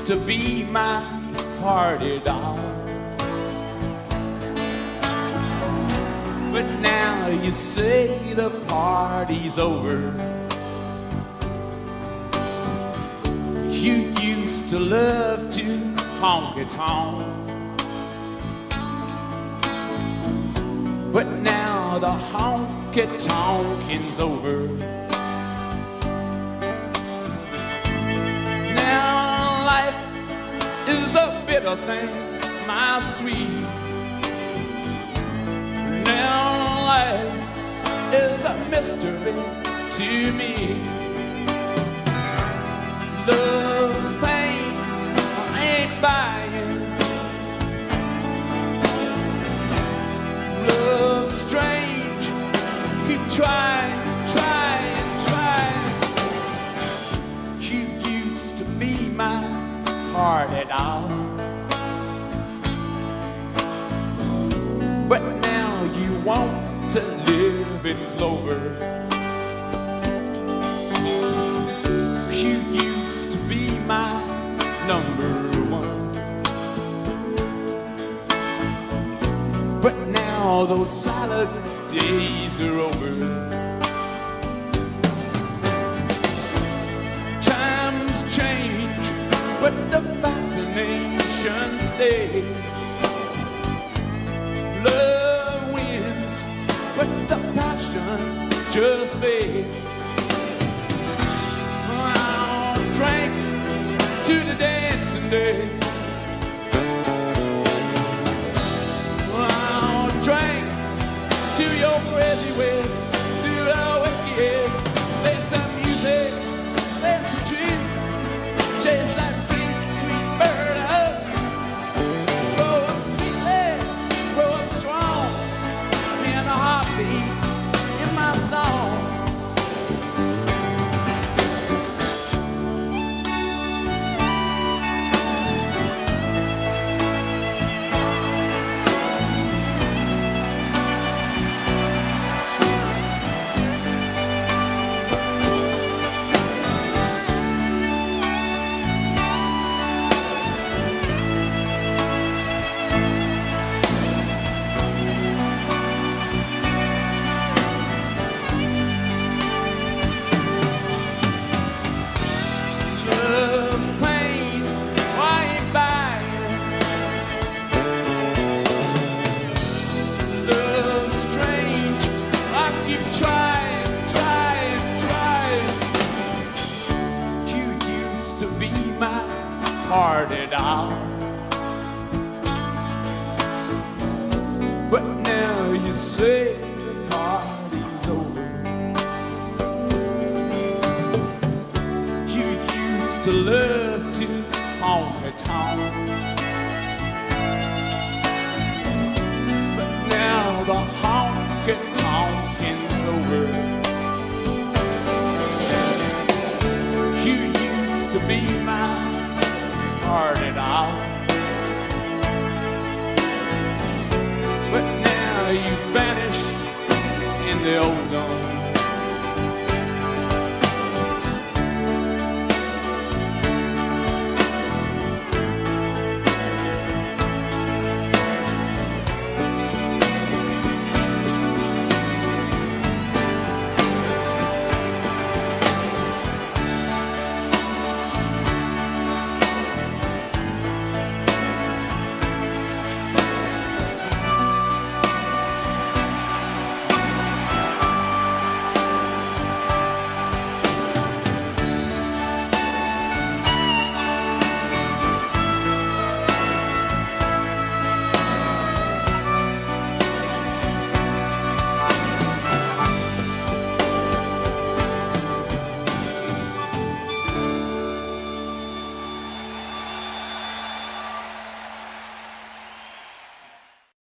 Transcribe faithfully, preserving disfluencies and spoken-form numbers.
used to be my party doll, but now you say the party's over. You used to love to honky-tonk, but now the honky-tonking's over. Now life is a bitter thing, my sweet. Now life is a mystery to me. Love's pain I ain't buying. Love's strange, keep trying, trying, trying. You used to be my party doll, but now you want to live in clover. You used to be my number one, but now those salad days are over. Times change, but the fascination stays. Love wins, but the passion just fades. I drank to the dancing day. I drank to your crazy ways, to the whiskey is. Play some music, play some truth, chase that big sweet bird up. Grow up sweetly, grow up strong, and a heartbeat in my song. Love's pain, why ain't buying? Love's strange, I keep trying, trying, trying. You used to be my party doll, but now you say the party's over. To love to honky-tonk, but now the honky-tonking's over. You used to be my party doll, but now you vanished in the ozone.